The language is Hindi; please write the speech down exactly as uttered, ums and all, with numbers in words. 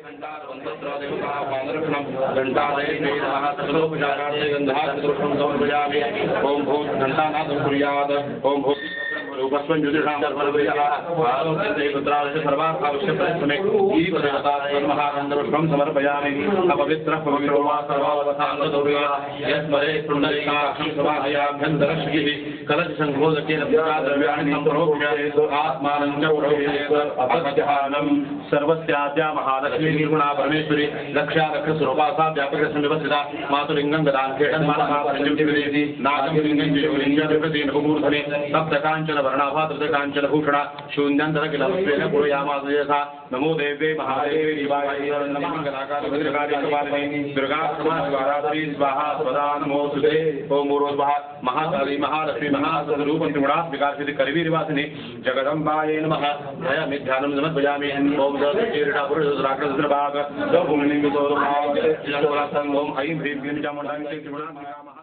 ओम भूत घंटानाथ कुर्याद ओम भूत रूपस्वं ज्योतिषां सर्वज्ञः आलोक्यते पुत्रास्य सर्वार्थावश्य परिश्रमे ईश्वरतात्महानन्दपुष्पं समर्पयामि अपवित्रः पवित्रो वा सर्वावसान्ततोऽपि यस्मरे पुण्डरीकाक्षं समाधयाभ्यन्तरश्रीः कलशसङ्घोदकेन पूजाद्रव्याणि सम्प्रोक्ष्य आत्मानं च प्रोक्ष्येत अपद्यहानं सर्वस्याद्या महालक्ष्मी निर्गुणा परमेश्वरी लक्ष्या लक्ष्यस्वरूपा सा व्यापकस्मिन् व्यवस्थिता मातुलिङ्गं गदाङ्केटं मानसा प्रञ्जुतिविदेति नागं लिङ्गं जीवलिङ्गं विप्रतेन भूमूर्धने सप्तकाञ्चन वर्णाभा तृतकाञ्चन भूषणा शून्यन्तरकिलवस्त्रेण पूरयामास यथा नमो देव्यै महादेवी शिवायै नमः गदाकारि भद्रकारि कपालिनी दुर्गा समास्वारात्री स्वाहा स्वदा नमोस्तुते ओम ऊर्ध्वः महाकाली महालक्ष्मी महासर्वरूपं त्रिगुणात्मिकार्षिति करवीरवासिनी जगदम्बायै नमः भयमिध्यानं समर्पयामि ओम दशतीर्षपुरुषराक्षसद्रभाग स्वभूमिलिङ्गतो ओम ऐं ह्रीं क्लीं चामुण्डां त्रिगुणात्मिका